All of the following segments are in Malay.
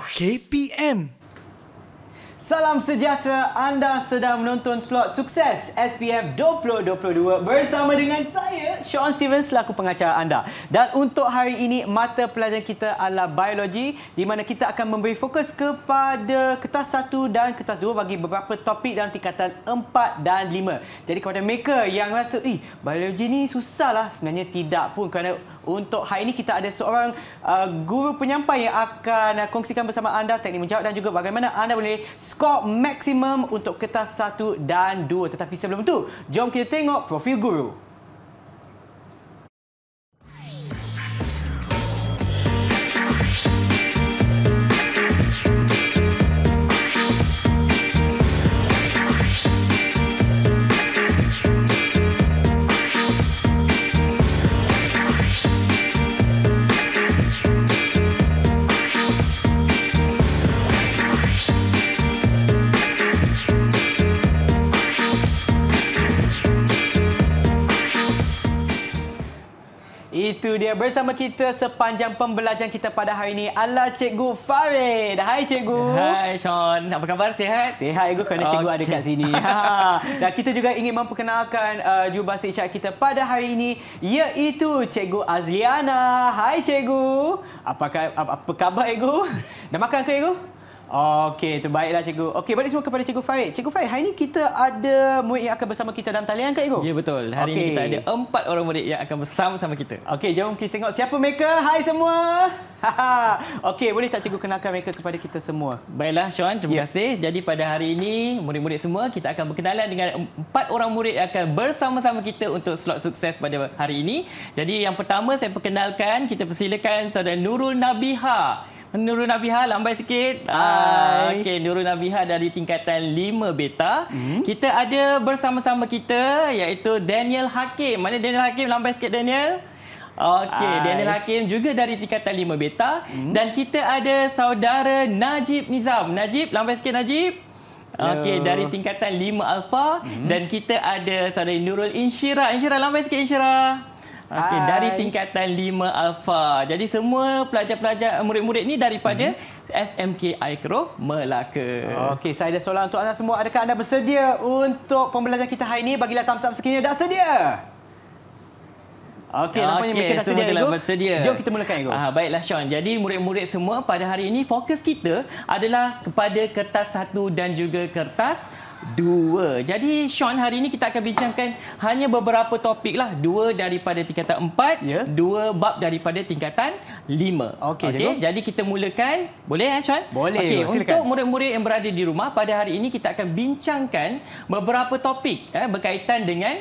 KPM. Salam sejahtera, anda sedang menonton slot sukses SPM 2022 bersama dengan saya, Sean Stevens, selaku pengacara anda. Dan untuk hari ini, mata pelajaran kita adalah biologi, di mana kita akan memberi fokus kepada kertas 1 dan kertas 2 bagi beberapa topik dalam tingkatan 4 dan 5. Jadi kepada mereka yang rasa, biologi ni susah lah, sebenarnya tidak pun, kerana untuk hari ini kita ada seorang guru penyampai yang akan kongsikan bersama anda teknik menjawab dan juga bagaimana anda boleh skor maksimum untuk kertas 1 dan 2. Tetapi sebelum itu, jom kita tengok profil guru. Itu dia, bersama kita sepanjang pembelajaran kita pada hari ini adalah Cikgu Farid. Hai Cikgu. Hai Sean, apa khabar? Sihat? Sihat Cikgu, kerana Cikgu ada kat sini. Dan kita juga ingin memperkenalkan jurubahasa isyarat kita pada hari ini, iaitu Cikgu Azliana. Hai Cikgu. Apa khabar Cikgu? Dah makan ke Cikgu? Okey, terbaiklah Cikgu. Okey, balik semua kepada Cikgu Farid. Cikgu Farid, hari ini kita ada murid yang akan bersama kita dalam talian ke Cikgu? Ya, betul. Hari ini kita ada 4 orang murid yang akan bersama-sama kita. Okey, jom kita tengok siapa mereka. Hai semua. Okey, boleh tak Cikgu kenalkan mereka kepada kita semua? Baiklah Sean, terima kasih. Jadi pada hari ini, murid-murid semua, kita akan berkenalan dengan 4 orang murid yang akan bersama-sama kita untuk slot sukses pada hari ini. Jadi yang pertama saya perkenalkan, kita persilakan saudara Nurul Nabiha. Nurul Nabiha, lambai sikit. Okey, Nurul Nabiha dari tingkatan 5 beta. Kita ada bersama-sama kita iaitu Daniel Hakim. Mana Daniel Hakim? Lambai sikit Daniel. Okey, Daniel Hakim juga dari tingkatan 5 beta. Dan kita ada saudara Najib Nizam. Najib, lambai sikit Najib. Okey, dari tingkatan 5 alfa. Dan kita ada saudara Nurul Insyirah. Insyirah, lambai sikit Insyirah. Okey, dari tingkatan 5 alfa. Jadi semua pelajar-pelajar murid-murid ni daripada SMK Aikro Melaka. Okey, saya ada soalan untuk anda semua. Adakah anda bersedia untuk pembelajaran kita hari ini? Bagilah thumbs up sekiranya dah sedia. Okey, nampaknya mereka dah sedia, Cikgu. Bersedia. Jom kita mulakan, Cikgu. Baiklah Sean. Jadi murid-murid semua pada hari ini fokus kita adalah kepada kertas 1 dan juga kertas 2. Jadi Sean, hari ini kita akan bincangkan hanya beberapa topik lah. 2 daripada tingkatan 4, 2 bab daripada tingkatan 5. Okey, jadi kita mulakan. Boleh Sean? Boleh. Okey, untuk murid-murid yang berada di rumah, pada hari ini kita akan bincangkan beberapa topik berkaitan dengan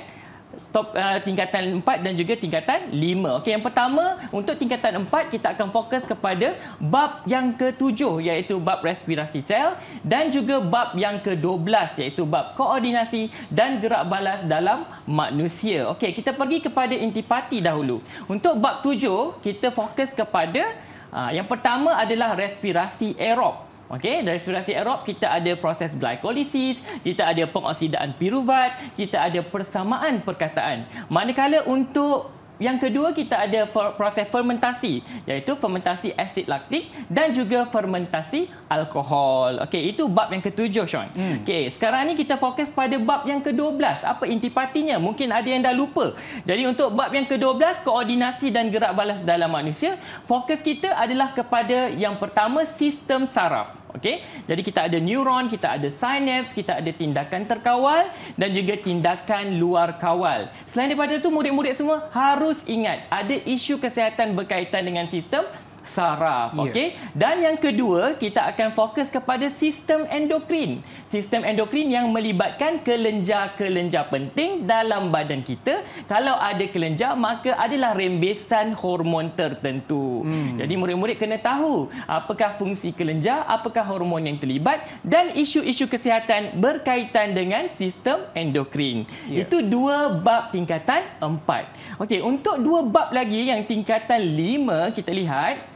tingkatan 4 dan juga tingkatan 5. Okey, yang pertama untuk tingkatan 4 kita akan fokus kepada bab yang ke-7 iaitu bab respirasi sel dan juga bab yang ke-12 iaitu bab koordinasi dan gerak balas dalam manusia. Okey, kita pergi kepada intipati dahulu. Untuk bab 7 kita fokus kepada yang pertama adalah respirasi aerob. Okey, dari respirasi aerob kita ada proses glikolisis, kita ada pengoksidaan piruvat, kita ada persamaan perkataan. Manakala untuk yang kedua kita ada proses fermentasi iaitu fermentasi asid laktik dan juga fermentasi alkohol. Okey, itu bab yang ke-7 Sean. Okey, sekarang ni kita fokus pada bab yang ke-12. Apa intipatinya? Mungkin ada yang dah lupa. Jadi untuk bab yang ke-12 koordinasi dan gerak balas dalam manusia, fokus kita adalah kepada yang pertama sistem saraf. Okey, jadi kita ada neuron, kita ada sinaps, kita ada tindakan terkawal dan juga tindakan luar kawal. Selain daripada itu, murid-murid semua harus ingat ada isu kesihatan berkaitan dengan sistem saraf. Okey, dan yang kedua kita akan fokus kepada sistem endokrin. Sistem endokrin yang melibatkan kelenjar-kelenjar penting dalam badan kita. Kalau ada kelenjar, maka adalah rembesan hormon tertentu. Jadi murid-murid kena tahu apakah fungsi kelenjar, apakah hormon yang terlibat dan isu-isu kesihatan berkaitan dengan sistem endokrin. Itu 2 bab tingkatan 4. Okey, untuk 2 bab lagi yang tingkatan 5 kita lihat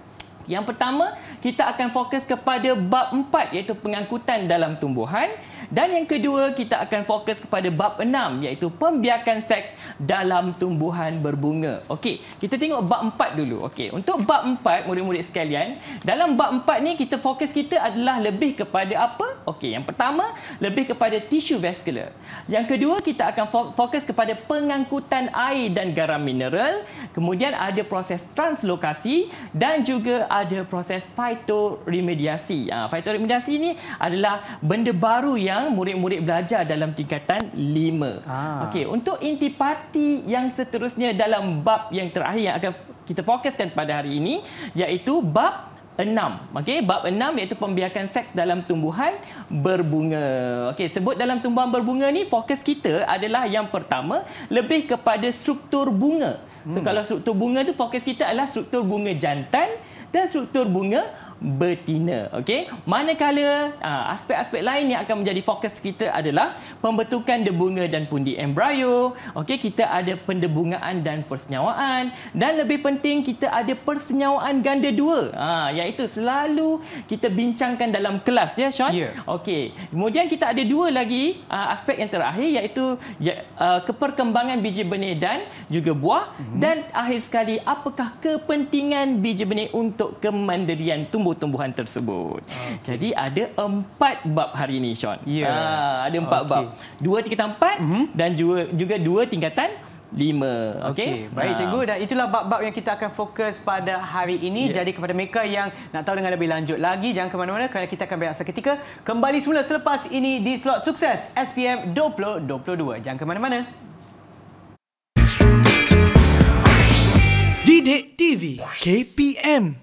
Yang pertama, kita akan fokus kepada bab 4 iaitu pengangkutan dalam tumbuhan. Dan yang kedua, kita akan fokus kepada bab 6 iaitu pembiakan seks dalam tumbuhan berbunga. Okey, kita tengok bab 4 dulu. Okey, untuk bab 4 murid-murid sekalian, dalam bab 4 ni kita fokus kita adalah lebih kepada apa? Okey, yang pertama lebih kepada tisu vaskular. Yang kedua, kita akan fokus kepada pengangkutan air dan garam mineral. Kemudian ada proses translokasi dan juga ada proses fitoremediasi. Fitoremediasi ni adalah benda baru yang murid-murid belajar dalam tingkatan 5. Okey, untuk intipati yang seterusnya dalam bab yang terakhir yang akan kita fokuskan pada hari ini iaitu bab 6. Okey, bab 6 iaitu pembiakan seks dalam tumbuhan berbunga. Okey, sebut dalam tumbuhan berbunga ni fokus kita adalah yang pertama lebih kepada struktur bunga. So kalau struktur bunga tu fokus kita adalah struktur bunga jantan dan struktur bunga betina. Okey, manakala aspek-aspek lain yang akan menjadi fokus kita adalah pembentukan debunga dan pundi embrio. Okey, kita ada pendebungaan dan persenyawaan dan lebih penting kita ada persenyawaan ganda dua. Iaitu selalu kita bincangkan dalam kelas ya Sean. Yeah. Okey, kemudian kita ada dua lagi aspek yang terakhir iaitu keperkembangan biji benih dan juga buah dan akhir sekali apakah kepentingan biji benih untuk kemandirian tumbuhan tersebut. Jadi ada 4 bab hari ini Sean. Ada 4 bab. 2 tingkatan 4 dan juga 2 tingkatan 5. Okey. Baik cikgu, dan itulah bab-bab yang kita akan fokus pada hari ini. Jadi kepada mereka yang nak tahu dengan lebih lanjut lagi, jangan ke mana-mana kerana kita akan berehat seketika. Kembali semula selepas ini di slot sukses SPM 2022. Jangan ke mana-mana. Didik TV KPM.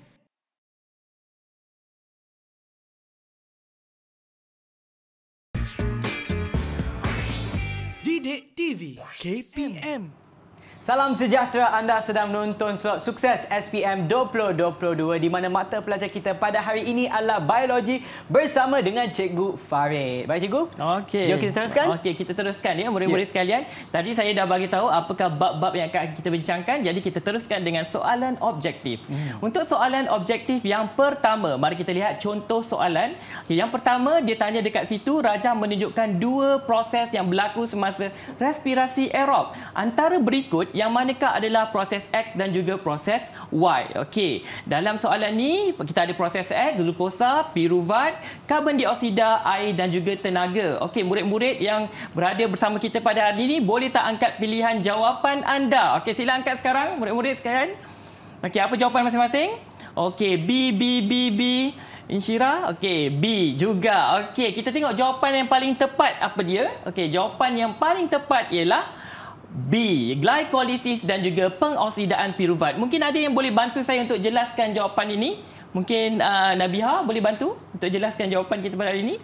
Didik TV KPM. Salam sejahtera, anda sedang menonton slot sukses SPM 2022 di mana mata pelajar kita pada hari ini adalah biologi bersama dengan Cikgu Farid. Baik Cikgu? Okey. Jom kita teruskan. Okey, kita teruskan ya murid-murid sekalian. Tadi saya dah bagi tahu apakah bab-bab yang akan kita bincangkan. Jadi kita teruskan dengan soalan objektif. Untuk soalan objektif yang pertama, mari kita lihat contoh soalan. Okey, yang pertama dia tanya dekat situ, Raja menunjukkan 2 proses yang berlaku semasa respirasi aerob. Antara berikut yang manakah adalah proses X dan juga proses Y. Okey, dalam soalan ni kita ada proses X, glukosa, piruvat, karbon dioksida, air dan juga tenaga. Okey, murid-murid yang berada bersama kita pada hari ini boleh tak angkat pilihan jawapan anda? Okey, sila angkat sekarang murid-murid sekalian. Okey, apa jawapan masing-masing? Okey, B. Insyira, okey, B juga. Okey, kita tengok jawapan yang paling tepat apa dia? Okey, jawapan yang paling tepat ialah B, glikolisis dan juga pengoksidaan piruvat. Mungkin ada yang boleh bantu saya untuk jelaskan jawapan ini? Mungkin Nabiha boleh bantu untuk jelaskan jawapan kita pada hari ini?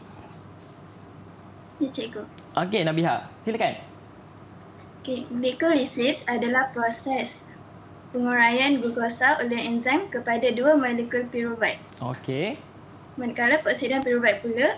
Ya, cikgu. Okey, Nabiha, silakan. Okey, glikolisis adalah proses penguraian glukosa oleh enzim kepada 2 molekul piruvat. Okey. Manakala peroksidan piruvat pula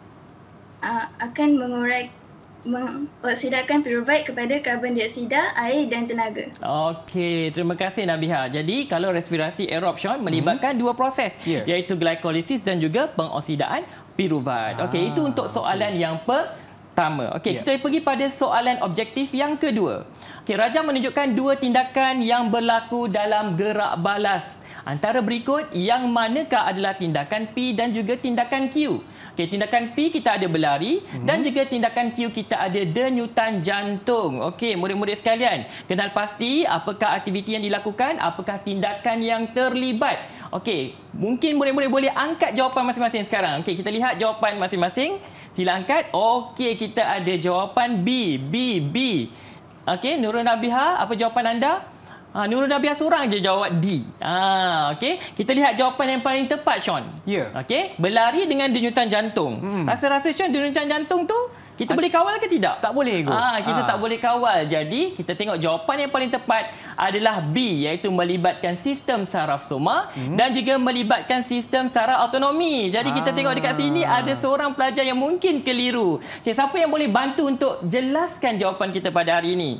akan mengoksidakan piruvat kepada karbon dioksida, air dan tenaga. Okey, terima kasih Nabiha. Jadi kalau respirasi aerobtion melibatkan 2 proses iaitu glikolisis dan juga pengoksidaan piruvat. Okey, itu untuk soalan yang pertama. Okey, kita pergi pada soalan objektif yang kedua. Okey, Raja menunjukkan 2 tindakan yang berlaku dalam gerak balas. Antara berikut yang manakah adalah tindakan P dan juga tindakan Q? Okey, tindakan P kita ada berlari dan juga tindakan Q kita ada denyutan jantung. Okey, murid-murid sekalian, kenal pasti apakah aktiviti yang dilakukan, apakah tindakan yang terlibat. Okey, mungkin murid-murid boleh angkat jawapan masing-masing sekarang. Okey, kita lihat jawapan masing-masing. Sila angkat. Okey, kita ada jawapan B. Okey, Nurul Nabiha, apa jawapan anda? Nurul Nabiha seorang je jawab D. Okey, kita lihat jawapan yang paling tepat Sean. Ya. Okey, berlari dengan denyutan jantung. Rasa-rasa Sean denyutan jantung tu kita boleh kawal ke tidak? Tak boleh, Guru. Kita tak boleh kawal. Jadi, kita tengok jawapan yang paling tepat adalah B, iaitu melibatkan sistem saraf soma dan juga melibatkan sistem saraf autonomi. Jadi, kita tengok dekat sini ada seorang pelajar yang mungkin keliru. Okey, siapa yang boleh bantu untuk jelaskan jawapan kita pada hari ini?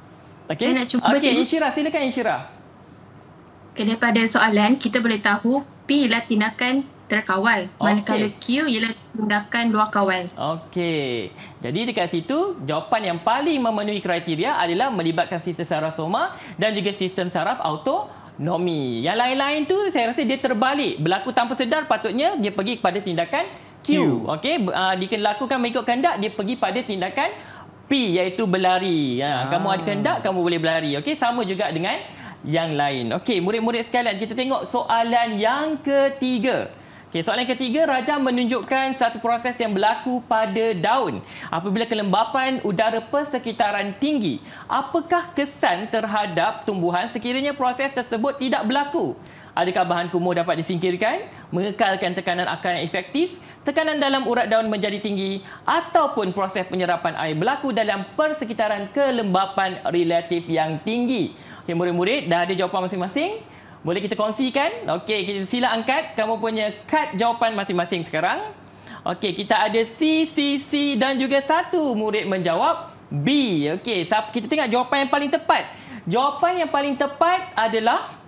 Okey, Insyira, silakan Insyira. Okay, daripada soalan kita boleh tahu P ialah tindakan terkawal. Manakala Q ialah tindakan luar kawal. Okey. Jadi dekat situ, jawapan yang paling memenuhi kriteria adalah melibatkan sistem saraf soma dan juga sistem saraf autonomi. Yang lain-lain tu saya rasa dia terbalik. Berlaku tanpa sedar, patutnya dia pergi kepada tindakan Q. Okey. Dilakukan mengikut kehendak, dia pergi pada tindakan P, iaitu berlari. Kamu ada kehendak, kamu boleh berlari. Okey. Sama juga dengan yang lain. Okey, murid-murid sekalian, kita tengok soalan yang ketiga. Okey, soalan ketiga, Raja menunjukkan satu proses yang berlaku pada daun apabila kelembapan udara persekitaran tinggi. Apakah kesan terhadap tumbuhan sekiranya proses tersebut tidak berlaku? Adakah bahan kumuh dapat disingkirkan, mengekalkan tekanan akar yang efektif, tekanan dalam urat daun menjadi tinggi, ataupun proses penyerapan air berlaku dalam persekitaran kelembapan relatif yang tinggi? Okey, murid-murid, dah ada jawapan masing-masing? Boleh kita kongsikan? Okey, kita sila angkat kamu punya kad jawapan masing-masing sekarang. Okey, kita ada C, C, C dan juga satu murid menjawab B. Okey, kita tengok jawapan yang paling tepat. Jawapan yang paling tepat adalah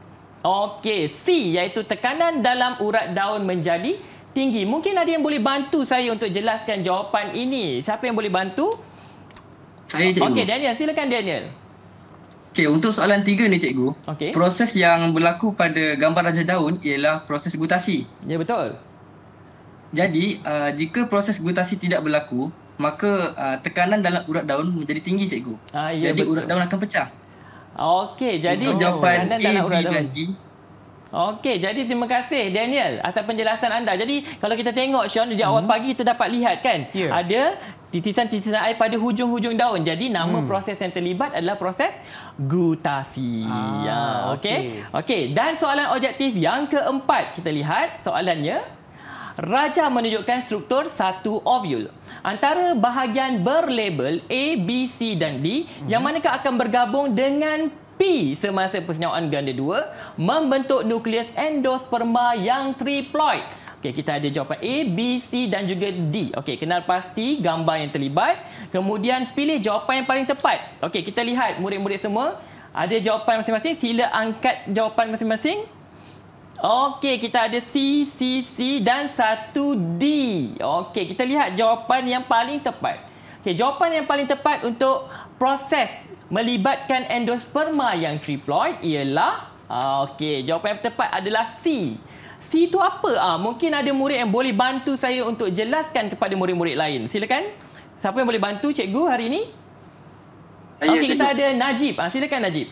C, iaitu tekanan dalam urat daun menjadi tinggi. Mungkin ada yang boleh bantu saya untuk jelaskan jawapan ini. Siapa yang boleh bantu? Saya, cikgu. Okey, Daniel, silakan Daniel. Okey, untuk soalan 3 ni, cikgu. Proses yang berlaku pada gambar raja daun ialah proses gutasi. Ya, betul. Jadi, jika proses gutasi tidak berlaku, maka tekanan dalam urat daun menjadi tinggi, cikgu. Ya, jadi, betul. urat daun akan pecah. Okey, jadi untuk jawapan A, B dan D. Okey, jadi terima kasih Daniel atas penjelasan anda. Jadi kalau kita tengok Sean, di awal pagi kita dapat lihat kan, ada titisan-titisan air pada hujung-hujung daun. Jadi nama proses yang terlibat adalah proses gutasi. Okey, dan soalan objektif yang keempat, kita lihat soalannya. Raja menunjukkan struktur satu ovul. Antara bahagian berlabel A, B, C dan D, yang manakah akan bergabung dengan P semasa persenyawaan ganda 2 membentuk nukleus endosperma yang triploid. Okey, kita ada jawapan A, B, C dan juga D. Okey, kenal pasti gambar yang terlibat. Kemudian pilih jawapan yang paling tepat. Okey, kita lihat murid-murid semua ada jawapan masing-masing. Sila angkat jawapan masing-masing. Okey, kita ada C, C, C dan satu D. Okey, kita lihat jawapan yang paling tepat. Okey, jawapan yang paling tepat untuk proses melibatkan endosperma yang triploid ialah jawapan yang tepat adalah C. C itu apa? Mungkin ada murid yang boleh bantu saya untuk jelaskan kepada murid-murid lain. Silakan. Siapa yang boleh bantu cikgu hari ini? Okey, kita ada Najib. Silakan Najib.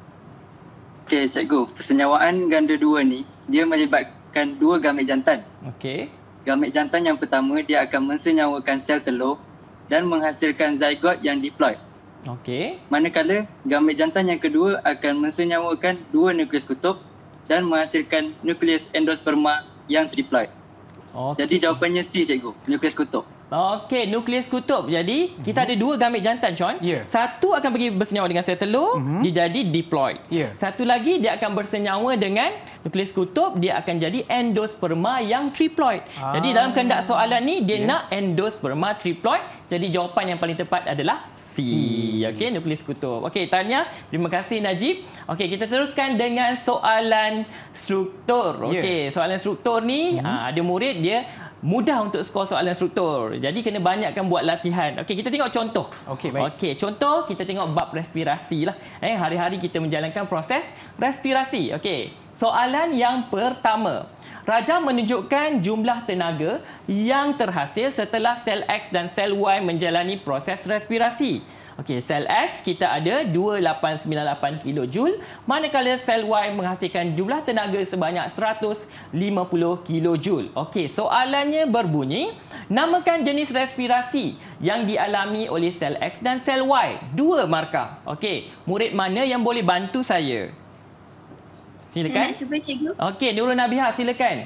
Okey, cikgu. Persenyawaan ganda 2 ni dia melibatkan dua gamet jantan. Okey. Gamet jantan yang pertama dia akan mensenyawakan sel telur dan menghasilkan zygote yang diploid. Okey. Manakala gamet jantan yang kedua akan mensenyawakan dua nukleus kutub dan menghasilkan nukleus endosperma yang triploid. Jadi jawapannya C, cikgu, nukleus kutub. Okey, nukleus kutub. Jadi kita ada dua gamet jantan, Sean. Satu akan pergi bersenyawa dengan sel telur, dia jadi diploid. Satu lagi dia akan bersenyawa dengan nukleus kutub, dia akan jadi endosperma yang triploid. Jadi dalam kehendak soalan ni dia nak endosperma triploid. Jadi jawapan yang paling tepat adalah C. Okey, nukleus kutub. Okey, Tanya, terima kasih Najib. Okey, kita teruskan dengan soalan struktur. Okey, soalan struktur ni ada murid dia mudah untuk skor soalan struktur. Jadi kena banyakkan buat latihan. Okey, kita tengok contoh. Okey, baik. Okey, contoh kita tengok bab respirasi lah. Hari-hari kita menjalankan proses respirasi. Okey, soalan yang pertama. Raja menunjukkan jumlah tenaga yang terhasil setelah sel X dan sel Y menjalani proses respirasi. Okey, sel X kita ada 2898 kJ, manakala sel Y menghasilkan jumlah tenaga sebanyak 150 kJ. Okey, soalannya berbunyi, namakan jenis respirasi yang dialami oleh sel X dan sel Y. Dua markah. Okey, murid mana yang boleh bantu saya? Silakan. Nak cuba cikgu. Okey, Nurul Nabiha, silakan.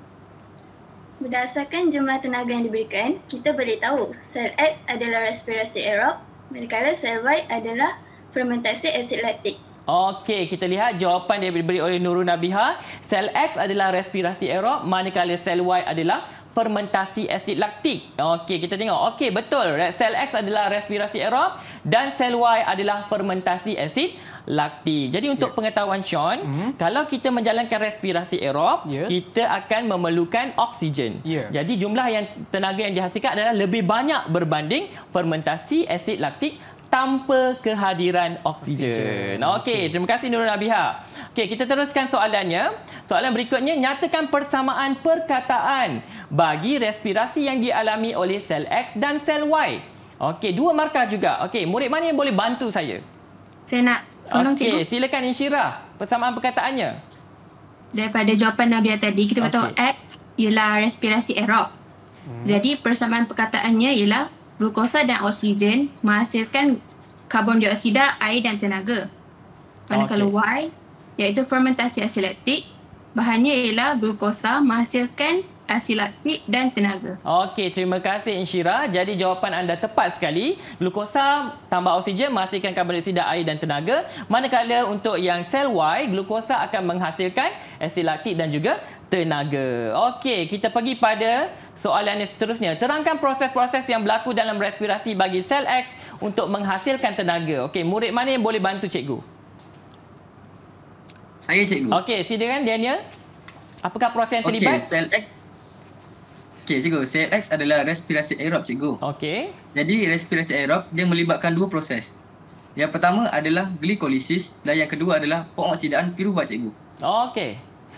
Berdasarkan jumlah tenaga yang diberikan, kita boleh tahu sel X adalah respirasi aerob, manakala sel Y adalah fermentasi asid laktik. Okey, kita lihat jawapan yang diberi oleh Nurul Nabiha. Sel X adalah respirasi aerob, manakala sel Y adalah fermentasi asid laktik. Okey, kita tengok. Okey, betul. Sel X adalah respirasi aerob dan sel Y adalah fermentasi asid laktik. Jadi untuk pengetahuan Sean, kalau kita menjalankan respirasi aerob, kita akan memerlukan oksigen. Jadi jumlah tenaga yang dihasilkan adalah lebih banyak berbanding fermentasi asid laktik tanpa kehadiran oksigen. Okey, terima kasih Nurul Nabiha. Okey, kita teruskan soalannya. Soalan berikutnya, nyatakan persamaan perkataan bagi respirasi yang dialami oleh sel X dan sel Y. Okey, 2 markah juga. Okey, murid mana yang boleh bantu saya? Saya nak tolong cikgu. Okey, silakan Insyirah. Persamaan perkataannya. Daripada jawapan Nabia tadi, kita tahu X ialah respirasi aerob. Jadi persamaan perkataannya ialah glukosa dan oksigen menghasilkan karbon dioksida, air dan tenaga. Manakala Y iaitu fermentasi asid laktik, bahannya ialah glukosa menghasilkan asid laktik dan tenaga. Okey, terima kasih Insyirah. Jadi jawapan anda tepat sekali. Glukosa tambah oksigen menghasilkan karbon dioksida, air dan tenaga. Manakala untuk yang sel Y, glukosa akan menghasilkan asid laktik dan juga tenaga. Okey, kita pergi pada soalan yang seterusnya. Terangkan proses-proses yang berlaku dalam respirasi bagi sel X untuk menghasilkan tenaga. Okey, murid mana yang boleh bantu cikgu? Saya cikgu. Okey, silakan Daniel. Apakah proses yang terlibat? Sel X. Okey cikgu, sel X adalah respirasi aerob cikgu. Okey. Jadi respirasi aerob dia melibatkan 2 proses. Yang pertama adalah glikolisis dan yang kedua adalah pengoksidaan piruvat cikgu. Okey.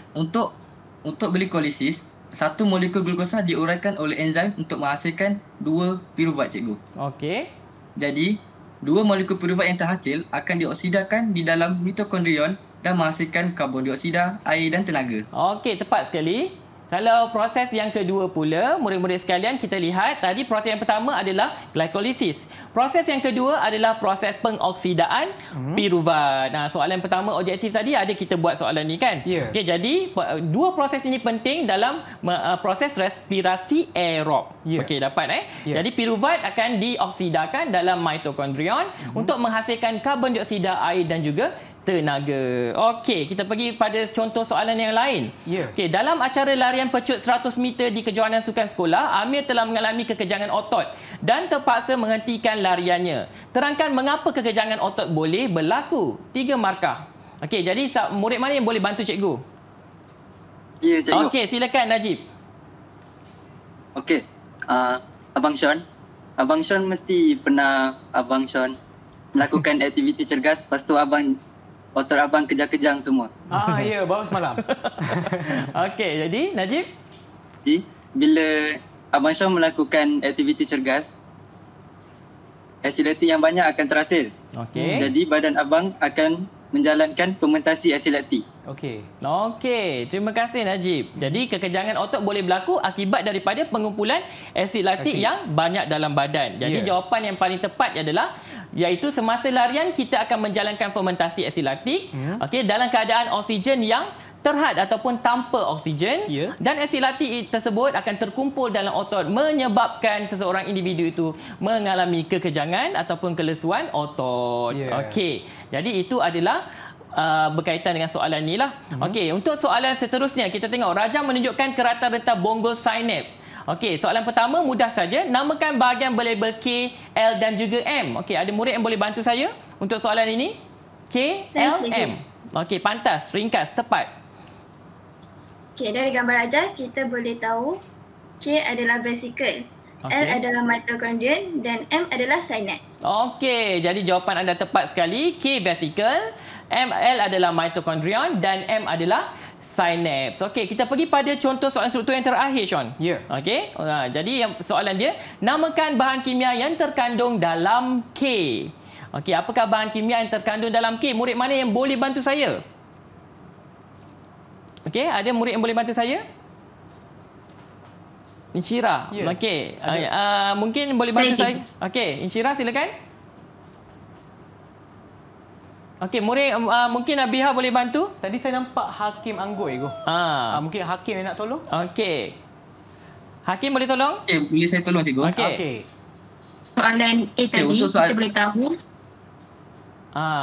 Untuk glikolisis, 1 molekul glukosa diuraikan oleh enzim untuk menghasilkan 2 piruvat cikgu. Okey. Jadi, 2 molekul piruvat yang terhasil akan dioksidakan di dalam mitokondrion dan menghasilkan karbon dioksida, air dan tenaga. Okey, tepat sekali. Kalau proses yang kedua pula, murid-murid sekalian, kita lihat tadi proses yang pertama adalah glikolisis. Proses yang kedua adalah proses pengoksidaan piruvat. Nah, soalan pertama objektif tadi ada kita buat soalan ni kan? Okey, jadi 2 proses ini penting dalam proses respirasi aerob. Okey, dapat Jadi piruvat akan dioksidakan dalam mitokondrion untuk menghasilkan karbon dioksida, air dan juga tenaga. Okey, kita pergi pada contoh soalan yang lain. Okey, dalam acara larian pecut 100 meter di kejohanan sukan sekolah, Amir telah mengalami kekejangan otot dan terpaksa menghentikan lariannya. Terangkan mengapa kekejangan otot boleh berlaku. 3 markah. Okey, jadi murid mana yang boleh bantu cikgu? Ya, cikgu. Okey, silakan Najib. Okey. Abang Sean mesti pernah Abang Sean melakukan aktiviti cergas, lepas tu otot abang kejang-kejang semua. Ya, baru semalam. Okey, jadi Najib? Jadi, bila Abang Sean melakukan aktiviti cergas, asid laktik yang banyak akan terhasil. Okey. Jadi, badan abang akan menjalankan fermentasi asid laktik. Okey, terima kasih Najib. Jadi kekejangan otot boleh berlaku akibat daripada pengumpulan asid laktik yang banyak dalam badan. Jadi jawapan yang paling tepat adalah iaitu semasa larian kita akan menjalankan fermentasi asid laktik dalam keadaan oksigen yang terhad ataupun tanpa oksigen dan asid laktik tersebut akan terkumpul dalam otot menyebabkan seseorang individu itu mengalami kekejangan ataupun kelesuan otot. Okey. Jadi itu adalah berkaitan dengan soalan ni lah. Okey, untuk soalan seterusnya kita tengok rajang menunjukkan keratan rentang bonggol sinaps. Okey, soalan pertama mudah saja. Namakan bahagian berlabel K, L dan juga M. Okey, ada murid yang boleh bantu saya untuk soalan ini? K, L, M. Okey, pantas, ringkas, tepat. Okey, dari gambar rajah kita boleh tahu K adalah vesicle, L adalah mitokondrion dan M adalah synapse. Okey, jadi jawapan anda tepat sekali. K vesicle, L adalah mitokondrion dan M adalah synapse. Okey, kita pergi pada contoh soalan struktur yang terakhir, Sean. Okey, jadi soalan dia, namakan bahan kimia yang terkandung dalam K. Okey, apakah bahan kimia yang terkandung dalam K? Murid mana yang boleh bantu saya? Okey, ada murid yang boleh bantu saya? Insyirah. Okey, mungkin boleh bantu saya. Okey, Insyirah silakan. Okey, murid mungkin Nabiha boleh bantu? Tadi saya nampak Hakim Anggur, mungkin Hakim yang nak tolong. Okey. Hakim boleh tolong? Boleh saya tolong cikgu? Okey. Soalan A tadi kita boleh tahu.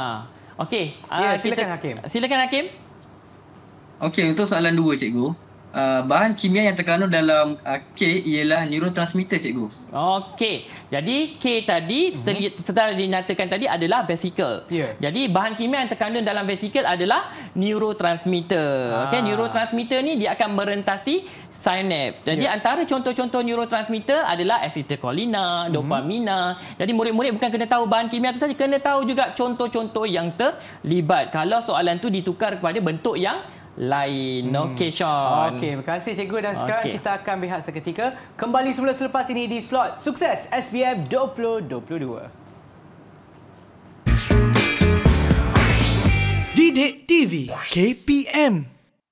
Okey. Silakan Hakim. Silakan Hakim. Okey, untuk soalan 2 cikgu. bahan kimia yang terkandung dalam K ialah neurotransmitter, cikgu. Okey. Jadi K tadi setelah dinyatakan tadi adalah vesicle. Jadi bahan kimia yang terkandung dalam vesicle adalah neurotransmitter. Okey, neurotransmitter ni dia akan merentasi sinaps. Jadi antara contoh-contoh neurotransmitter adalah acetylcholine, dopamina. Jadi murid-murid bukan kena tahu bahan kimia tu saja, kena tahu juga contoh-contoh yang terlibat. Kalau soalan tu ditukar kepada bentuk yang lain. Okey, Sean. Okey, terima kasih cikgu, dan sekarang kita akan berehat seketika. Kembali semula selepas ini di slot Sukses SPM 2022. Didik TV KPM.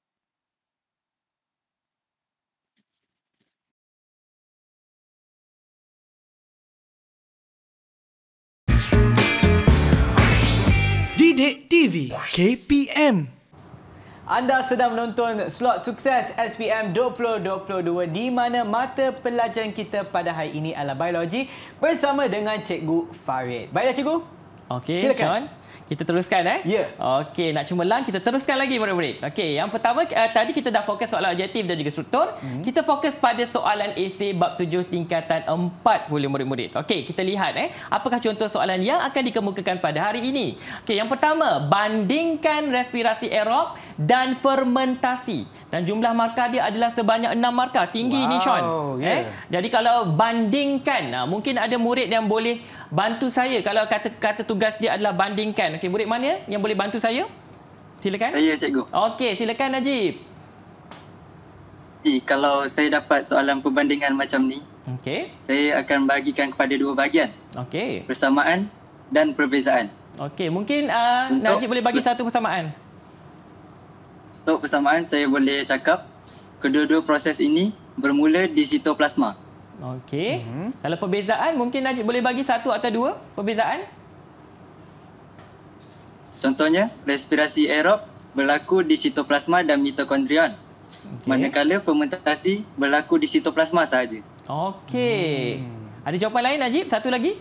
Didik TV KPM. Anda sedang menonton slot Sukses SPM 2022 di mana mata pelajaran kita pada hari ini adalah biologi bersama dengan Cikgu Farid. Baiklah cikgu. Okey, silakan. Sean. Kita teruskan Ya. Okey, nak cemerlang kita teruskan lagi murid-murid. Okey, yang pertama tadi kita dah fokus soalan objektif dan juga struktur. Kita fokus pada soalan esei bab 7 tingkatan 4 boleh murid-murid. Okey, kita lihat apakah contoh soalan yang akan dikemukakan pada hari ini. Okey, yang pertama, bandingkan respirasi aerob dan fermentasi. Dan jumlah markah dia adalah sebanyak 6 markah. Tinggi ni Sean. Jadi kalau bandingkan, mungkin ada murid yang boleh bantu saya kalau kata tugas dia adalah bandingkan. Okey, murid mana yang boleh bantu saya? Silakan. Saya, cikgu. Okey, silakan Najib. Jadi, kalau saya dapat soalan perbandingan macam ni, saya akan bahagikan kepada dua bahagian. Persamaan dan perbezaan. Okey, mungkin Najib boleh bagi satu persamaan. Untuk persamaan, saya boleh cakap kedua-dua proses ini bermula di sitoplasma. Okey. Kalau perbezaan, mungkin Najib boleh bagi satu atau dua perbezaan. Contohnya, respirasi aerob berlaku di sitoplasma dan mitokondrion. Manakala fermentasi berlaku di sitoplasma sahaja. Okey. Ada jawapan lain Najib? Satu lagi?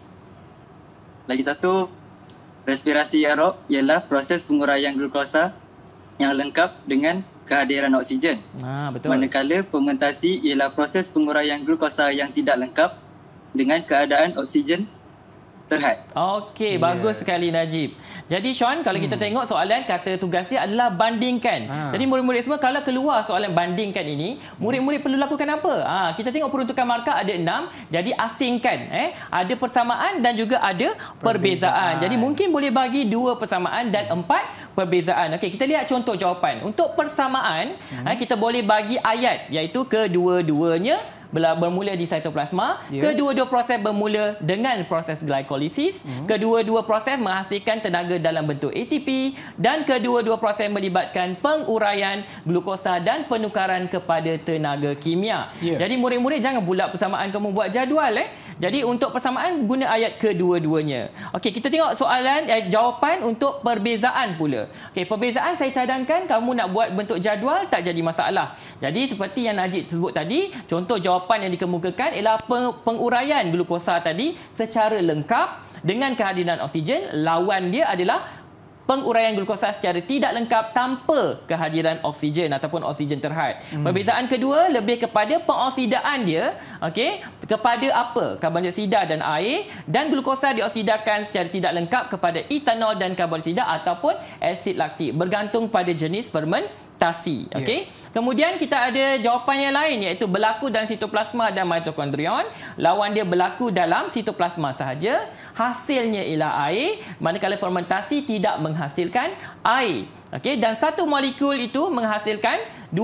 Lagi satu, respirasi aerob ialah proses penguraian glukosa yang lengkap dengan kehadiran oksigen. Betul. Manakala fermentasi ialah proses penguraian glukosa yang tidak lengkap dengan keadaan oksigen terhad. Okey, bagus sekali Najib. Jadi Sean, kalau kita tengok soalan kata tugas dia adalah bandingkan. Jadi murid-murid semua kalau keluar soalan bandingkan ini, murid-murid perlu lakukan apa? Kita tengok peruntukan markah ada 6. Jadi asingkan. Ada persamaan dan juga ada perbezaan. Jadi mungkin boleh bagi 2 persamaan dan 4 perbezaan. Okey, kita lihat contoh jawapan. Untuk persamaan, kita boleh bagi ayat iaitu kedua-duanya bermula di sitoplasma. Kedua-dua proses bermula dengan proses glikolisis. Kedua-dua proses menghasilkan tenaga dalam bentuk ATP dan kedua-dua proses melibatkan penguraian glukosa dan penukaran kepada tenaga kimia. Jadi murid-murid jangan pula persamaan kamu buat jadual. Jadi untuk persamaan guna ayat kedua-duanya. Okey, kita tengok soalan jawapan untuk perbezaan pula. Okey, perbezaan saya cadangkan kamu nak buat bentuk jadual tak jadi masalah. Jadi seperti yang Najib sebut tadi, contoh jawapan yang dikemukakan ialah penguraian glukosa tadi secara lengkap dengan kehadiran oksigen. Lawan dia adalah penguraian glukosa secara tidak lengkap tanpa kehadiran oksigen ataupun oksigen terhad. Perbezaan kedua lebih kepada pengoksidaan dia, kepada apa? Karbon dioksida dan air, dan glukosa dioksidakan secara tidak lengkap kepada etanol dan karbon dioksida ataupun asid laktik, bergantung pada jenis fermentasi. Kemudian kita ada jawapan yang lain iaitu berlaku dalam sitoplasma dan mitokondrion. Lawan dia berlaku dalam sitoplasma sahaja. Hasilnya ialah air, manakala fermentasi tidak menghasilkan air. Dan satu molekul itu menghasilkan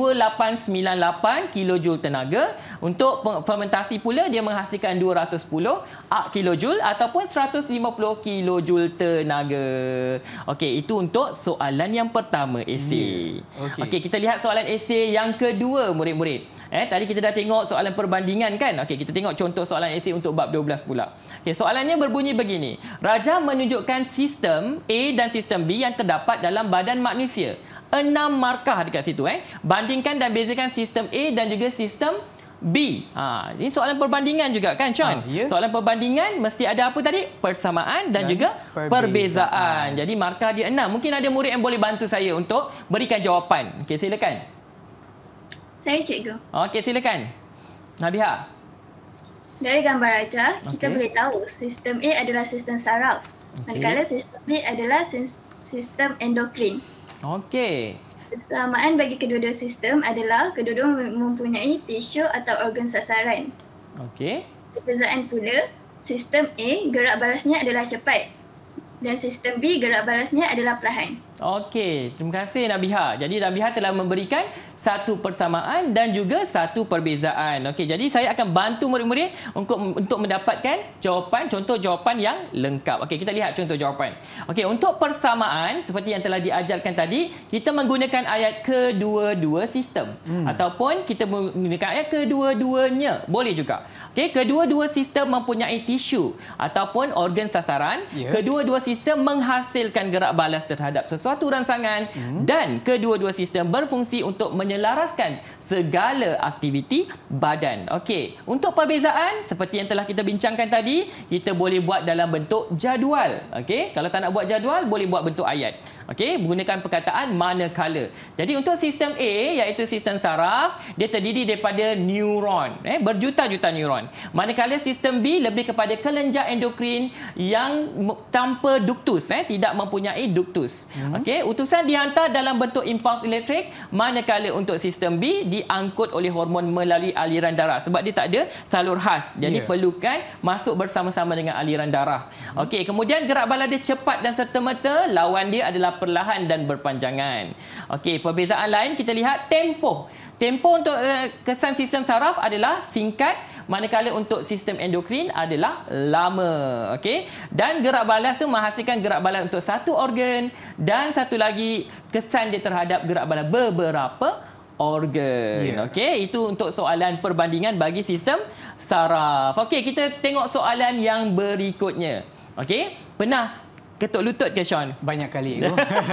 2898 kJ tenaga. Untuk fermentasi pula dia menghasilkan 210 kJ ataupun 150 kJ tenaga. Itu untuk soalan yang pertama esei. Kita lihat soalan esei yang kedua murid-murid. Tadi kita dah tengok soalan perbandingan kan? Kita tengok contoh soalan esei untuk bab 12 pula. Soalannya berbunyi begini. Raja menunjukkan sistem A dan sistem B yang terdapat dalam badan manusia. 6 markah dekat situ. Bandingkan dan bezakan sistem A dan juga sistem B. Ini soalan perbandingan juga kan Sean? Soalan perbandingan mesti ada apa tadi? Persamaan dan juga perbezaan. Jadi markah dia 6. Mungkin ada murid yang boleh bantu saya untuk berikan jawapan. Silakan. Saya cikgu. Okey, silakan. Nabiha. Dari gambar raja, kita boleh tahu sistem A adalah sistem saraf. Manakala sistem B adalah sistem endokrin. Okey. Persamaan bagi kedua-dua sistem adalah kedua-dua mempunyai tisu atau organ sasaran. Okey. Perbezaan pula, sistem A gerak balasnya adalah cepat dan sistem B gerak balasnya adalah perlahan. Okey, terima kasih Nabiha. Jadi Nabiha telah memberikan satu persamaan dan juga satu perbezaan. Okey, jadi saya akan bantu murid-murid untuk mendapatkan jawapan, contoh jawapan yang lengkap. Okey, kita lihat contoh jawapan. Okey, untuk persamaan seperti yang telah diajarkan tadi, kita menggunakan ayat kedua-dua sistem ataupun kita menggunakan ayat kedua-duanya. Boleh juga. Okey, kedua-dua sistem mempunyai tisu ataupun organ sasaran. Kedua-dua sistem menghasilkan gerak balas terhadap sesuatu rangsangan dan kedua-dua sistem berfungsi untuk menyelaraskan segala aktiviti badan. Okey, untuk perbezaan seperti yang telah kita bincangkan tadi, kita boleh buat dalam bentuk jadual. Okey, kalau tak nak buat jadual, boleh buat bentuk ayat. Okey, menggunakan perkataan manakala. Jadi untuk sistem A iaitu sistem saraf, dia terdiri daripada neuron, berjuta-juta neuron. Manakala sistem B lebih kepada kelenjar endokrin yang tanpa duktus, tidak mempunyai duktus. Okey, utusan dihantar dalam bentuk impuls elektrik, manakala untuk sistem B diangkut oleh hormon melalui aliran darah sebab dia tak ada salur khas. Jadi perlukan masuk bersama-sama dengan aliran darah. Okey, kemudian gerak balas dia cepat dan serta-merta, lawan dia adalah perlahan dan berpanjangan. Okey, perbezaan lain kita lihat tempoh. Tempoh untuk kesan sistem saraf adalah singkat, manakala untuk sistem endokrin adalah lama. Okey, dan gerak balas tu menghasilkan gerak balas untuk satu organ dan satu lagi kesan dia terhadap gerak balas beberapa organ. Okey, itu untuk soalan perbandingan bagi sistem saraf. Okey, kita tengok soalan yang berikutnya. Okey, pernah ketuk lutut ke Sean? Banyak kali.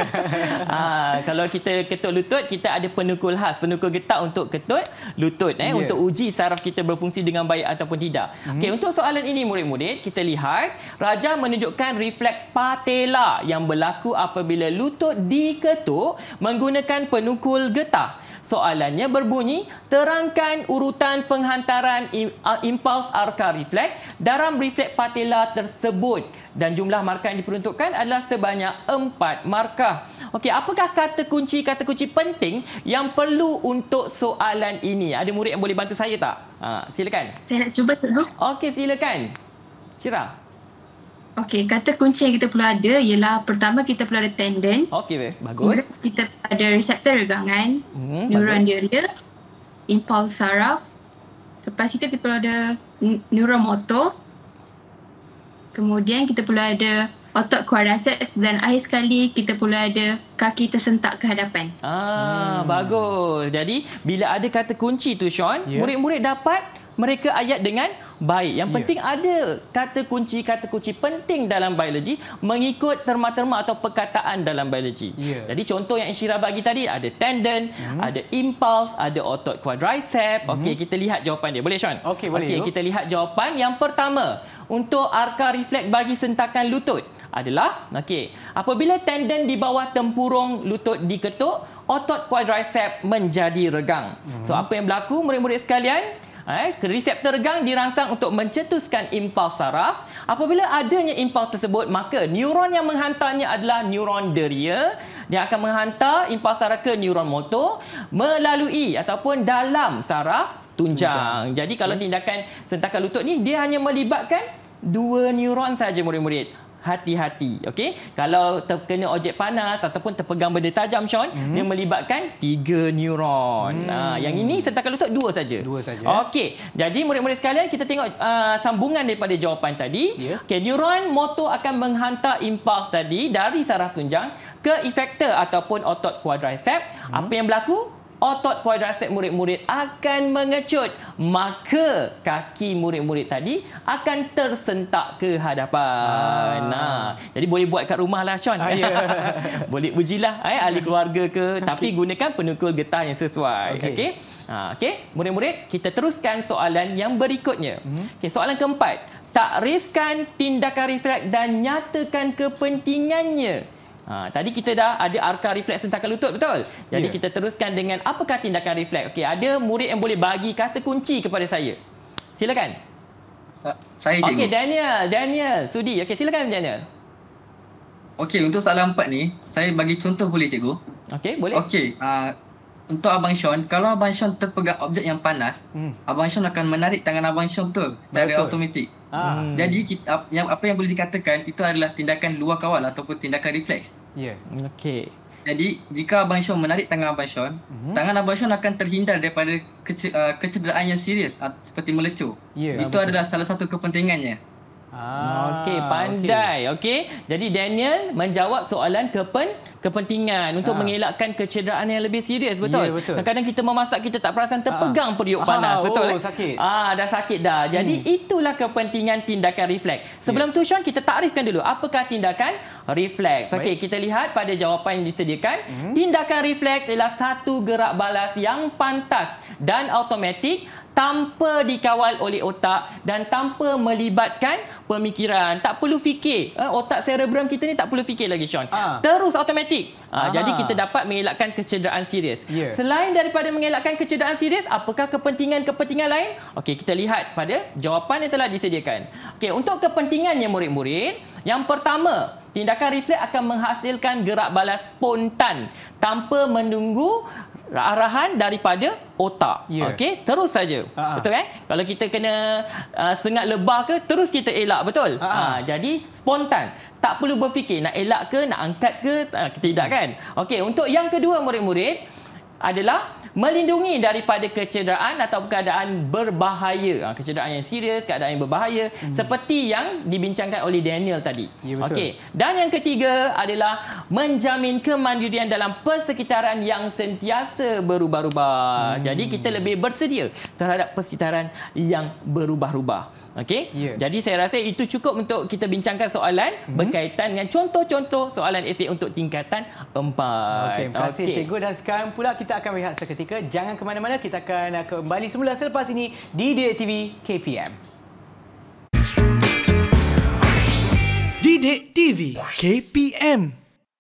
Kalau kita ketuk lutut, kita ada penukul khas, penukul getah untuk ketut lutut untuk uji saraf kita berfungsi dengan baik ataupun tidak. Okey, untuk soalan ini murid-murid, kita lihat Raja menunjukkan refleks patella yang berlaku apabila lutut diketuk menggunakan penukul getah. Soalannya berbunyi, terangkan urutan penghantaran impuls arka refleks dalam refleks patella tersebut. Dan jumlah markah yang diperuntukkan adalah sebanyak 4 markah. Okey, apakah kata kunci penting yang perlu untuk soalan ini? Ada murid yang boleh bantu saya tak? Silakan. Saya nak cuba dulu. Okey, silakan. Syirah. Okey, kata kunci yang kita perlu ada ialah pertama kita perlu ada tendon. Okey, bagus. Kita ada reseptor regangan, neuron dia, impuls saraf. Lepas itu kita perlu ada neuron motor. Kemudian kita perlu ada otot quadriceps dan akhir sekali kita perlu ada kaki tersentak ke hadapan. Bagus. Jadi bila ada kata kunci tu Sean, murid-murid dapat mereka ayat dengan baik. Yang penting ada kata kunci penting dalam biologi mengikut terma-terma atau perkataan dalam biologi. Jadi contoh yang Insyirah bagi tadi ada tendon, ada impuls, ada otot quadriceps. Okey, kita lihat jawapan dia. Boleh Sean? Okey, boleh. Okey, kita lihat jawapan yang pertama. Untuk arka refleks bagi sentakan lutut adalah apabila tendon di bawah tempurung lutut diketuk, otot quadriceps menjadi regang. So apa yang berlaku murid-murid sekalian? Reseptor regang dirangsang untuk mencetuskan impuls saraf. Apabila adanya impuls tersebut, maka neuron yang menghantarnya adalah neuron deria. Dia akan menghantar impuls saraf ke neuron motor melalui ataupun dalam saraf tunjang. Jadi kalau tindakan sentakan lutut ni dia hanya melibatkan 2 neuron saja murid-murid. Hati-hati, okey? Kalau terkena objek panas ataupun terpegang benda tajam Sean, dia melibatkan 3 neuron. Yang ini sentakan lutut 2 saja. 2 saja. Okey. Jadi murid-murid sekalian, kita tengok sambungan daripada jawapan tadi. Okey, neuron motor akan menghantar impuls tadi dari saraf tunjang ke efektor ataupun otot quadriceps. Apa yang berlaku? Otot quadriceps murid-murid akan mengecut, maka kaki murid-murid tadi akan tersentak ke hadapan. Jadi boleh buat kat rumah lah Sean. Boleh ujilah ahli keluarga ke, tapi gunakan penukul getah yang sesuai. Okey. Murid-murid, kita teruskan soalan yang berikutnya. Soalan keempat. Takrifkan tindakan refleks dan nyatakan kepentingannya. Tadi kita dah ada arka refleks sentakan lutut, betul? Jadi kita teruskan dengan apakah tindakan refleks. Okey, ada murid yang boleh bagi kata kunci kepada saya. Silakan. Saya, cikgu. Okey, Daniel sudi. Okey, silakan Daniel. Okey, untuk soalan 4 ni, saya bagi contoh boleh, cikgu? Okey, boleh. Okey, untuk Abang Sean, kalau Abang Sean terpegang objek yang panas, Abang Sean akan menarik tangan Abang Sean secara automatik. Jadi apa yang boleh dikatakan itu adalah tindakan luar kawal ataupun tindakan refleks. Okey. Jadi jika Abang Sean menarik tangan Abang Sean, tangan Abang Sean akan terhindar daripada kecederaan yang serius seperti melecur. Itu adalah salah satu kepentingannya. Okey, pandai. Okey. Jadi Daniel menjawab soalan kepentingan untuk mengelakkan kecederaan yang lebih serius, betul? Betul. Kadang-kadang kita memasak kita tak perasan terpegang periuk panas, betul? Sakit. Dah sakit dah. Jadi itulah kepentingan tindakan refleks. Sebelum tu Sean, kita takrifkan dulu apakah tindakan refleks. Okey, kita lihat pada jawapan yang disediakan. Tindakan refleks ialah satu gerak balas yang pantas dan automatik tanpa dikawal oleh otak dan tanpa melibatkan pemikiran. Tak perlu fikir. Otak cerebrum kita ni tak perlu fikir lagi, Sean. Terus automatik. Jadi kita dapat mengelakkan kecederaan serius. Selain daripada mengelakkan kecederaan serius, apakah kepentingan-kepentingan lain? Okey, kita lihat pada jawapan yang telah disediakan. Okey, untuk kepentingannya murid-murid, yang pertama, tindakan refleks akan menghasilkan gerak balas spontan tanpa menunggu arahan daripada otak. Okey, terus saja. Betul kan? Kalau kita kena sengat lebah ke, terus kita elak, betul? Jadi spontan. Tak perlu berfikir nak elak ke, nak angkat ke, tidak kan? Okey, untuk yang kedua murid-murid adalah melindungi daripada kecederaan atau keadaan berbahaya. Kecederaan yang serius, keadaan yang berbahaya seperti yang dibincangkan oleh Daniel tadi. Okey. Dan yang ketiga adalah menjamin kemandirian dalam persekitaran yang sentiasa berubah-ubah. Jadi kita lebih bersedia terhadap persekitaran yang berubah-ubah. Okey. Jadi saya rasa itu cukup untuk kita bincangkan soalan berkaitan dengan contoh-contoh soalan esei untuk tingkatan 4. Okey, terima kasih cikgu. Dan sekarang pula kita akan berehat seketika. Jangan ke mana-mana, kita akan kembali semula selepas ini di Didik TV KPM. Didik TV KPM.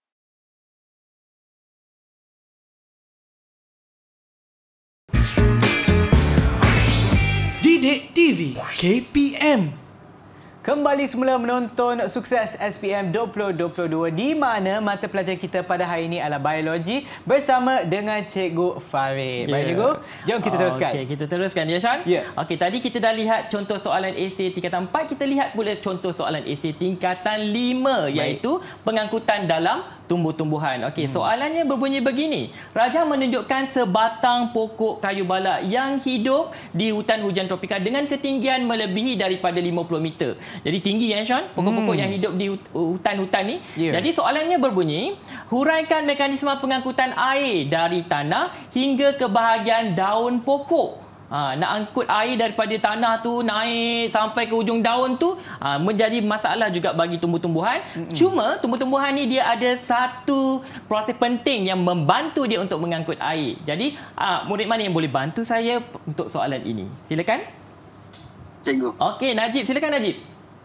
Didik TV KPM. Kembali semula menonton Sukses SPM 2022 di mana mata pelajaran kita pada hari ini adalah biologi bersama dengan Cikgu Farid. Baik cikgu, jom kita teruskan. Okey, kita teruskan ya Sean. Okey, tadi kita dah lihat contoh soalan esei tingkatan 4, kita lihat pula contoh soalan esei tingkatan 5 iaitu pengangkutan dalam tumbuh-tumbuhan. Okey, soalannya berbunyi begini. Rajah menunjukkan sebatang pokok kayu balak yang hidup di hutan hujan tropika dengan ketinggian melebihi daripada 50 meter. Jadi tinggi ya Sean, pokok-pokok yang hidup di hutan-hutan ni. Jadi soalannya berbunyi, huraikan mekanisme pengangkutan air dari tanah hingga ke bahagian daun pokok. Nak angkut air daripada tanah tu naik sampai ke ujung daun tu menjadi masalah juga bagi tumbuh-tumbuhan. Cuma tumbuh-tumbuhan ni dia ada satu proses penting yang membantu dia untuk mengangkut air. Jadi murid mana yang boleh bantu saya untuk soalan ini? Silakan. Cikgu. Okey, Najib, silakan Najib.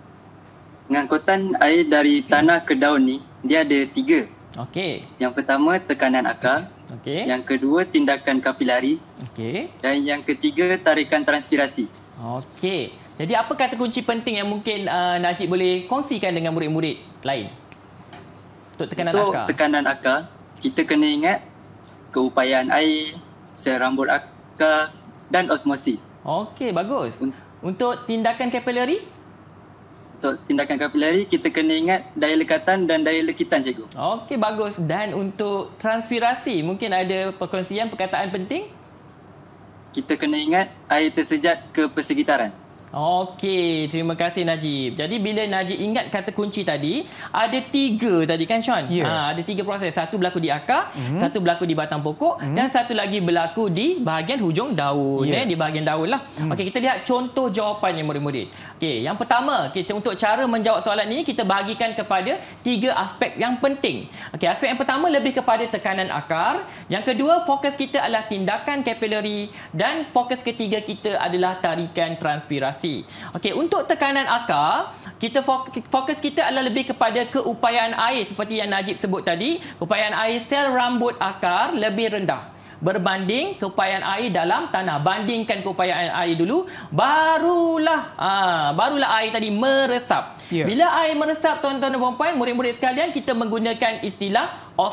Pengangkutan air dari tanah ke daun ni dia ada 3. Okey. Yang pertama tekanan akar. Okey. Yang kedua tindakan kapilari. Okey. Dan yang ketiga tarikan transpirasi. Okey. Jadi apa kata kunci penting yang mungkin Najib boleh kongsikan dengan murid-murid lain? Untuk tekanan akar. Untuk tekanan akar, kita kena ingat keupayaan air, sel rambut akar dan osmosis. Okey, bagus. Untuk tindakan kapilari? Untuk tindakan kapilari, kita kena ingat daya lekatan dan daya lekitan, cikgu. Okey, bagus. Dan untuk transpirasi, mungkin ada perkongsian perkataan penting? Kita kena ingat air tersejat ke persekitaran. Okey, terima kasih Najib. Jadi bila Najib ingat kata kunci tadi, ada 3 tadi kan Sean? Ada 3 proses. Satu berlaku di akar, satu berlaku di batang pokok dan satu lagi berlaku di bahagian hujung daun. Di bahagian daun lah. Okey, kita lihat contoh jawapannya murid-murid. Okey, yang pertama, untuk cara menjawab soalan ini kita bahagikan kepada 3 aspek yang penting. Okey, aspek yang pertama lebih kepada tekanan akar, yang kedua fokus kita adalah tindakan kapilari dan fokus ketiga kita adalah tarikan transpirasi. transpirasi. Okey, untuk tekanan akar, kita fokus kita adalah lebih kepada keupayaan air seperti yang Najib sebut tadi. Keupayaan air sel rambut akar lebih rendah berbanding keupayaan air dalam tanah. Bandingkan keupayaan air dulu, barulah air tadi meresap. Bila air meresap, tuan-tuan dan puan-puan, murid-murid sekalian, kita menggunakan istilah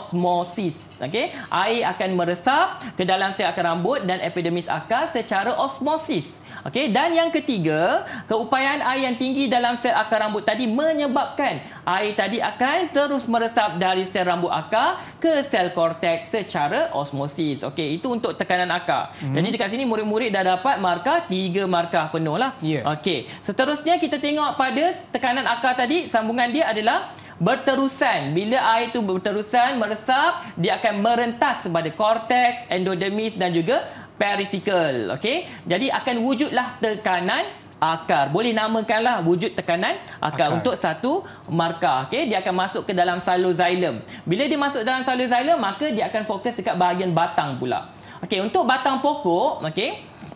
osmosis. Okey, air akan meresap ke dalam sel akar rambut dan epidermis akar secara osmosis. Okey, dan yang ketiga, keupayaan air yang tinggi dalam sel akar rambut tadi menyebabkan air tadi akan terus meresap dari sel rambut akar ke sel korteks secara osmosis. Okey, itu untuk tekanan akar. Jadi dekat sini murid-murid dah dapat markah 3 markah penuh lah. Okey, seterusnya kita tengok pada tekanan akar tadi, sambungan dia adalah berterusan. Bila air itu berterusan meresap, dia akan merentas pada korteks, endodermis dan juga perisikal. Okey, jadi akan wujudlah tekanan akar. Boleh namakanlah wujud tekanan akar untuk satu markah. Okey, dia akan masuk ke dalam salur xilem. Bila dia masuk dalam salur xilem, maka dia akan fokus dekat bahagian batang pula. Okey, untuk batang pokok, okey,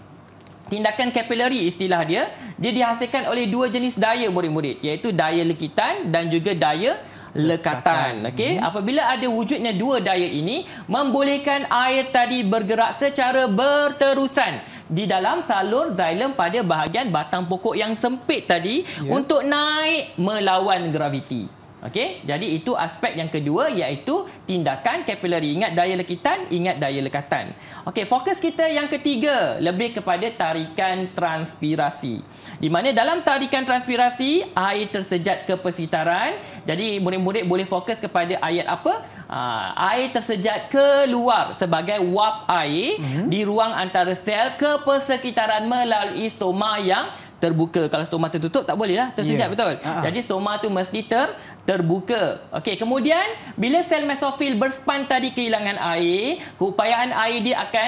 tindakan kapilari istilah dia dihasilkan oleh 2 jenis daya murid-murid, iaitu daya lekitan dan juga daya lekatan. Okey, apabila ada wujudnya 2 daya ini, membolehkan air tadi bergerak secara berterusan di dalam salur xilem pada bahagian batang pokok yang sempit tadi untuk naik melawan graviti. Okey, jadi itu aspek yang kedua, iaitu tindakan kapilari. Ingat daya lekitan, ingat daya lekatan. Okey, fokus kita yang ketiga lebih kepada tarikan transpirasi. Di mana dalam tarikan transpirasi, air tersejat ke persitaran. Jadi murid-murid boleh fokus kepada ayat apa? Air tersejat keluar sebagai wap air di ruang antara sel ke persekitaran melalui stoma yang terbuka. Kalau stoma tertutup tak boleh lah tersejat, betul? Jadi stoma tu mesti terbuka. Okey, kemudian bila sel mesofil berspan tadi kehilangan air, keupayaan air dia akan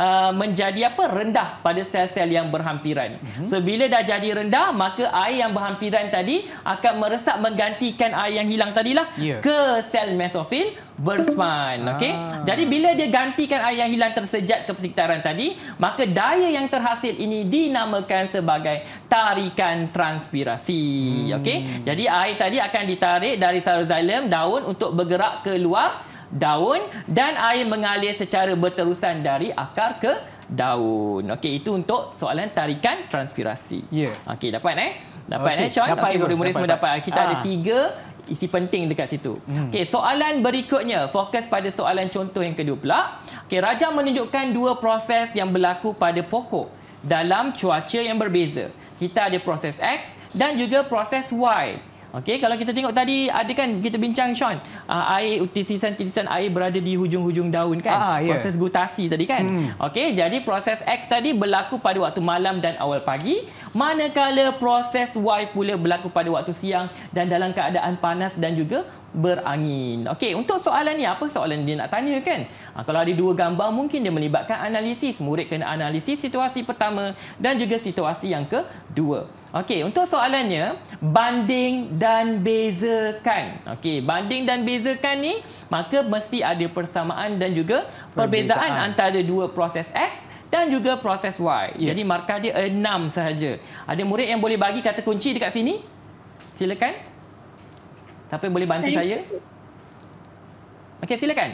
menjadi rendah pada sel-sel yang berhampiran. So bila dah jadi rendah, maka air yang berhampiran tadi akan meresap menggantikan air yang hilang tadilah ke sel mesofil berspan. Okey, jadi bila dia gantikan air yang hilang tersejat ke persekitaran tadi, maka daya yang terhasil ini dinamakan sebagai tarikan transpirasi. Okey, jadi air tadi akan ditarik dari salur xilem daun untuk bergerak ke luar daun dan air mengalir secara berterusan dari akar ke daun. Okey, itu untuk soalan tarikan transpirasi. Okey, dapat Dapat Sean? Okey, murid-murid semua dapat. Kita ada 3 isi penting dekat situ. Okey, soalan berikutnya fokus pada soalan contoh yang kedua pula. Okey, Raja menunjukkan 2 proses yang berlaku pada pokok dalam cuaca yang berbeza. Kita ada proses X dan juga proses Y. Okey, kalau kita tengok tadi ada kan kita bincang Sean, air titisan air berada di hujung-hujung daun kan. Proses gutasi tadi kan. Okey, jadi proses X tadi berlaku pada waktu malam dan awal pagi, manakala proses Y pula berlaku pada waktu siang dan dalam keadaan panas dan juga berangin. Okey, untuk soalan ni apa soalan dia nak tanya kan? Kalau ada 2 gambar mungkin dia melibatkan analisis. Murid kena analisis situasi pertama dan juga situasi yang kedua. Okey, untuk soalannya banding dan bezakan. Okey, banding dan bezakan ni maka mesti ada persamaan dan juga perbezaan antara 2 proses X dan juga proses Y. Jadi markah dia 6 sahaja. Ada murid yang boleh bagi kata kunci dekat sini? Silakan. Siapa yang boleh bantu saya? Okey, silakan.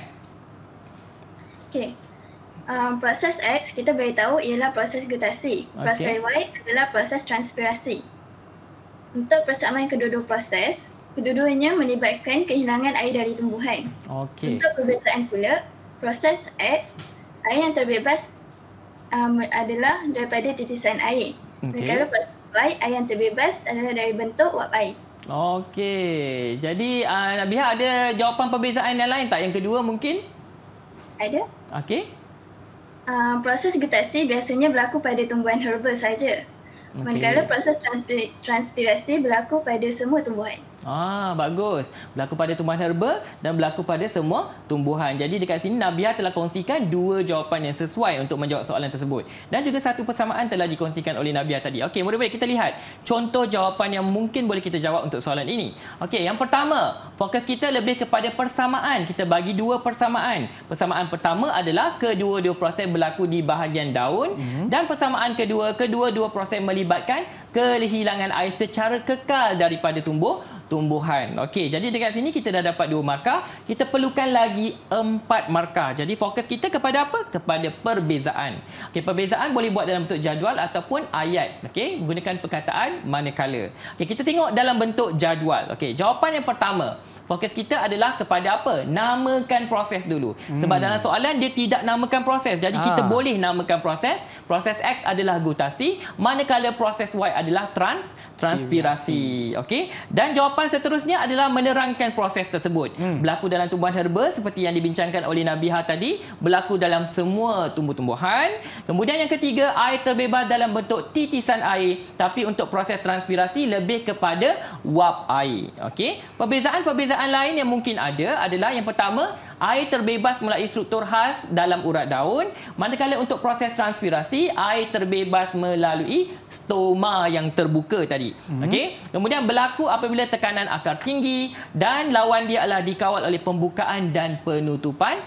Okey. Proses X kita beritahu ialah proses gutasi. Proses Y adalah proses transpirasi. Untuk persamaan kedua-dua proses, kedua-duanya melibatkan kehilangan air dari tumbuhan. Untuk perbezaan pula, proses X, air yang terbebas adalah daripada titisan air. Manakala proses Y, air yang terbebas adalah dari bentuk wap air. Okey. Jadi Nabiha ada jawapan perbezaan yang lain tak? Yang kedua mungkin? Ada. Okey. Proses gutasi biasanya berlaku pada tumbuhan herba saja. Manakala proses transpirasi berlaku pada semua tumbuhan. Bagus. Berlaku pada tumbuhan herba dan berlaku pada semua tumbuhan. Jadi dekat sini Nabia telah kongsikan 2 jawapan yang sesuai untuk menjawab soalan tersebut. Dan juga satu persamaan telah dikongsikan oleh Nabia tadi. Okey, murid-murid kita lihat contoh jawapan yang mungkin boleh kita jawab untuk soalan ini. Okey, yang pertama, fokus kita lebih kepada persamaan. Kita bagi 2 persamaan. Persamaan pertama adalah kedua-dua proses berlaku di bahagian daun dan persamaan kedua-dua proses melibatkan kehilangan air secara kekal daripada tumbuhan. Okey, jadi dekat sini kita dah dapat 2 markah. Kita perlukan lagi 4 markah. Jadi fokus kita kepada apa? Kepada perbezaan. Okey, perbezaan boleh buat dalam bentuk jadual ataupun ayat. Okey, menggunakan perkataan manakala. Okey, kita tengok dalam bentuk jadual. Okey, jawapan yang pertama. Fokus kita adalah kepada apa? Namakan proses dulu. Sebab dalam soalan dia tidak namakan proses. Jadi kita boleh namakan proses. Proses X adalah gutasi, manakala proses Y adalah transpirasi. Okey. Dan jawapan seterusnya adalah menerangkan proses tersebut. Berlaku dalam tumbuhan herba seperti yang dibincangkan oleh Nabiha tadi, berlaku dalam semua tumbuh-tumbuhan. Kemudian yang ketiga, air terbebas dalam bentuk titisan air, tapi untuk proses transpirasi lebih kepada wap air. Okey. Perbezaan lain yang mungkin ada adalah yang pertama, air terbebas melalui struktur khas dalam urat daun, manakala untuk proses transpirasi air terbebas melalui stoma yang terbuka tadi. Okey. Kemudian berlaku apabila tekanan akar tinggi dan lawan dia adalah dikawal oleh pembukaan dan penutupan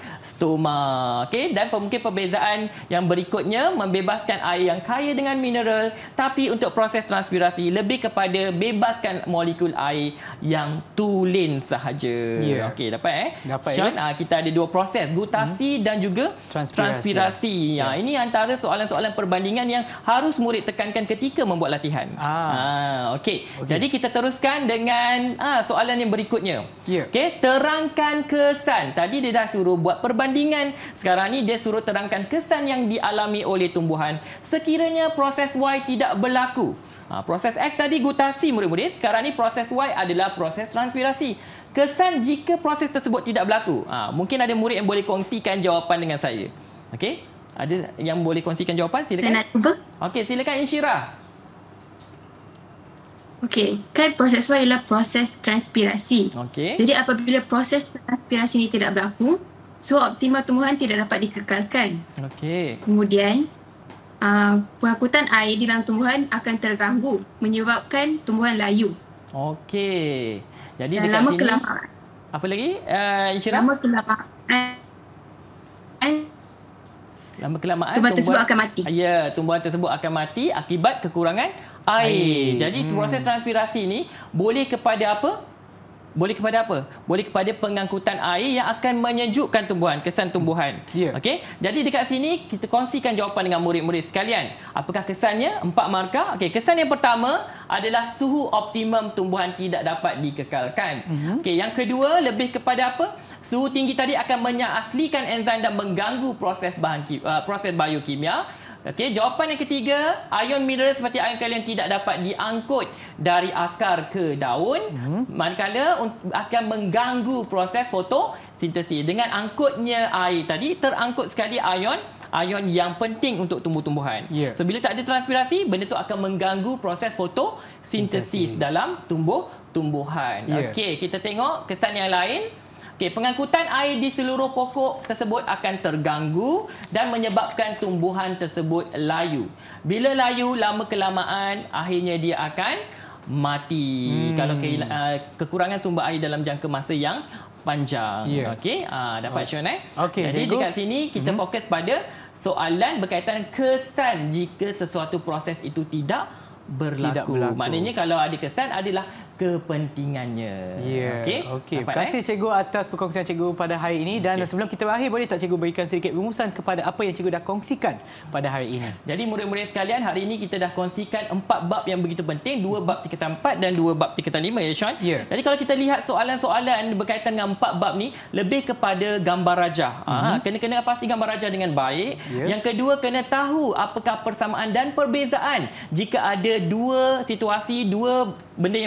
stoma. Okey, dan mungkin perbezaan yang berikutnya, membebaskan air yang kaya dengan mineral, tapi untuk proses transpirasi lebih kepada bebaskan molekul air yang tulen sahaja. Okey, dapat Dapat. Sean, kita ada 2 proses, gutasi dan juga transpirasi. Ini antara soalan-soalan perbandingan yang harus murid tekankan ketika membuat latihan. Okey. Jadi kita teruskan dengan soalan yang berikutnya. Okey, terangkan kesan. Tadi dia dah suruh buat perbandingan. Sekarang ni dia suruh terangkan kesan yang dialami oleh tumbuhan sekiranya proses Y tidak berlaku. Proses X tadi gutasi murid-murid. Sekarang ni proses Y adalah proses transpirasi. Kesan jika proses tersebut tidak berlaku. Mungkin ada murid yang boleh kongsikan jawapan dengan saya. Okey? Ada yang boleh kongsikan jawapan? Silakan. Saya nak cuba. Okey, silakan Insyirah. Okey, kan proses Y ialah proses transpirasi. Okey. Jadi apabila proses transpirasi ini tidak berlaku, suhu optimal tumbuhan tidak dapat dikekalkan. Okey. Kemudian, pengangkutan air di dalam tumbuhan akan terganggu, menyebabkan tumbuhan layu. Okey. Jadi Dan dekat lama sini kelamaan. apa lagi? Insyirah? Lama kelamaan tumbuhan tersebut akan mati. Ya, tumbuhan tersebut akan mati akibat kekurangan air. Jadi proses transpirasi ni boleh kepada apa? Boleh kepada apa? Boleh kepada pengangkutan air yang akan menyejukkan tumbuhan, kesan tumbuhan. Okey. Jadi dekat sini kita kongsikan jawapan dengan murid-murid sekalian. Apakah kesannya? 4 markah. Okey, kesan yang pertama adalah suhu optimum tumbuhan tidak dapat dikekalkan. Okey, yang kedua lebih kepada apa? Suhu tinggi tadi akan menyaaslikan enzim dan mengganggu proses proses biokimia. Okey, jawapan yang ketiga, ion mineral seperti ion kalium tidak dapat diangkut dari akar ke daun, manakala akan mengganggu proses fotosintesis. Dengan angkutnya air tadi, terangkut sekali ion yang penting untuk tumbuh-tumbuhan. So bila tak ada transpirasi, benda tu akan mengganggu proses fotosintesis dalam tumbuh-tumbuhan. Okey, kita tengok kesan yang lain. Okey, pengangkutan air di seluruh pokok tersebut akan terganggu dan menyebabkan tumbuhan tersebut layu. Bila layu, lama kelamaan akhirnya dia akan mati. Kalau kekurangan sumber air dalam jangka masa yang panjang. Okey, dapat Sean Jadi dekat sini kita fokus pada soalan berkaitan kesan jika sesuatu proses itu tidak berlaku. Maknanya kalau ada kesan adalah kepentingannya. Okey. Terima kasih cikgu atas perkongsian cikgu pada hari ini. Dan sebelum kita berakhir, boleh tak cikgu berikan sedikit rumusan kepada apa yang cikgu dah kongsikan pada hari ini? Jadi murid-murid sekalian, hari ini kita dah kongsikan 4 bab yang begitu penting, 2 bab tingkatan 4 dan 2 bab tingkatan 5 ya Sean. Jadi kalau kita lihat soalan-soalan berkaitan dengan 4 bab ni, lebih kepada gambar rajah. Kena pasti gambar rajah dengan baik. Yang kedua, kena tahu apakah persamaan dan perbezaan jika ada 2 situasi, 2 benda yang berbeza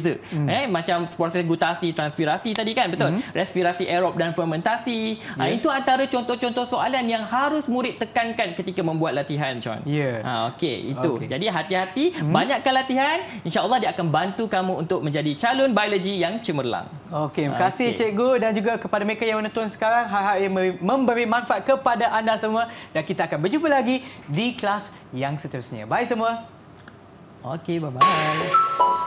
berbeza. Macam proses gutasi, transpirasi tadi kan, betul? Respirasi aerob dan fermentasi. Itu antara contoh-contoh soalan yang harus murid tekankan ketika membuat latihan, Sean. Okey, itu. Jadi hati-hati, banyakkan latihan, insya-Allah dia akan bantu kamu untuk menjadi calon biologi yang cemerlang. Okey, terima kasih cikgu dan juga kepada mereka yang menonton sekarang, harap ia memberi manfaat kepada anda semua dan kita akan berjumpa lagi di kelas yang seterusnya. Bye semua. Okey, bye-bye.